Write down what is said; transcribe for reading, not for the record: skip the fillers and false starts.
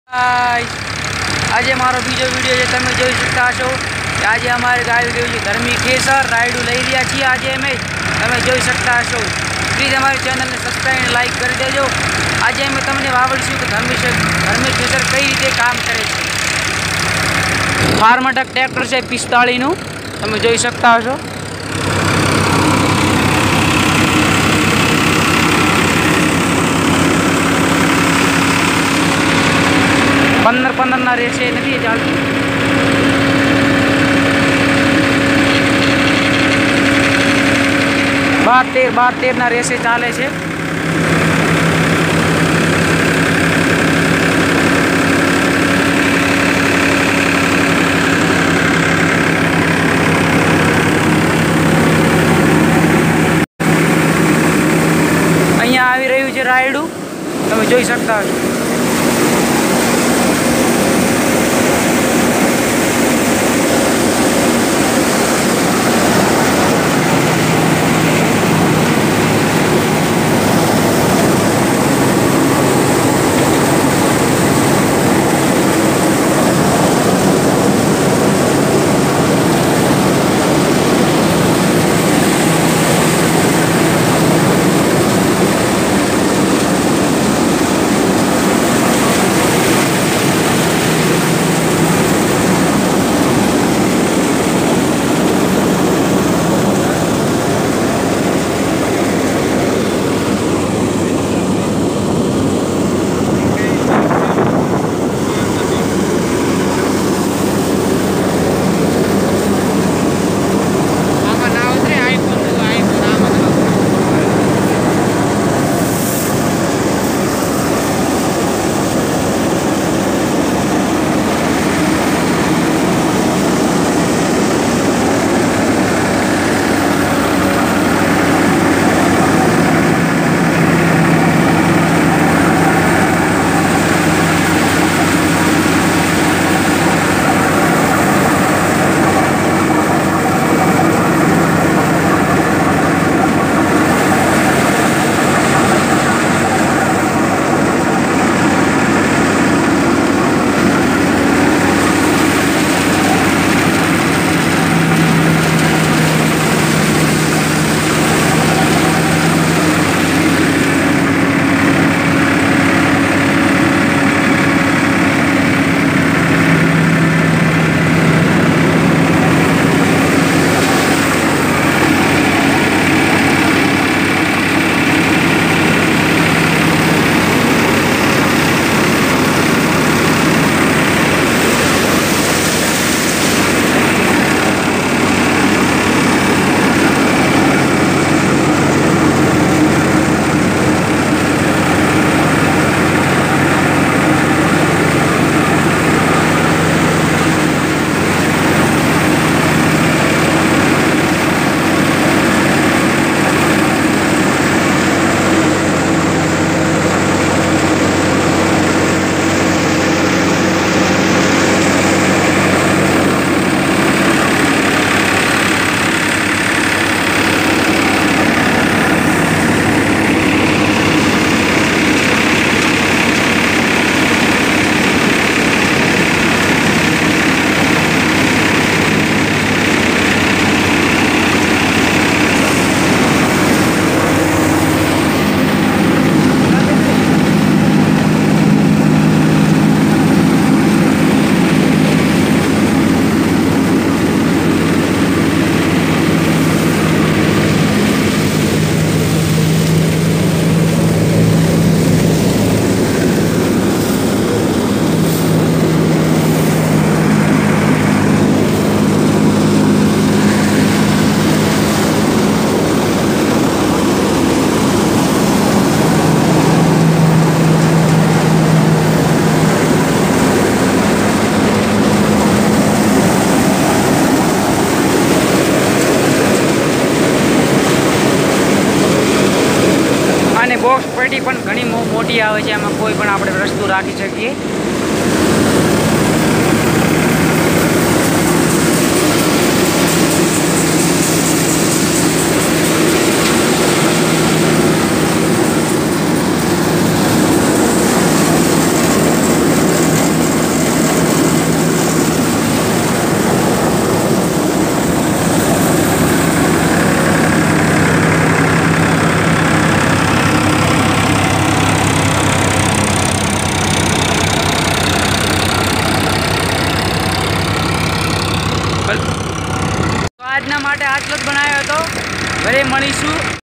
આજે મારો બીજો વિડીયો છે તમે જોઈ શકતા છો કે આજે અમારે ગાયું ગયું છે ધર્મી કેસર રાયડું લઈ રહ્યા છીએ આજે અમે તમે જોઈ શકતા છો પ્લીઝ અમારી ચેનલને સબસ્ક્રાઈબ અને લાઈક કરી દેજો આજે અમે તમને વાવડીશું કે ધર્મી કેસર કઈ રીતે કામ કરે છે ફાર્મટક ટ્રેક્ટર છે 45 નું તમે જોઈ શકતા છો पंदर रेसे नहीं चालती 12-13 रेसे चाले छे अहींया आवी रह्युं छे रायडुं तमे जोई शकता छो બોક્સ પેટી પણ ઘણી મોટી આવે છે એમાં કોઈ પણ આપણે વસ્તુ રાખી શકીએ આજના માટે આટલો જ બનાવ્યો હતો. ઘરે મળીશું.